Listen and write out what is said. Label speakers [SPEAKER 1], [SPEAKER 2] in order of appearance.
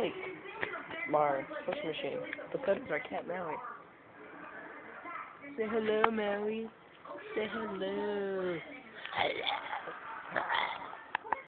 [SPEAKER 1] like our push machine. But that is our cat Maui. Say hello, Maui. Say hello. Hello.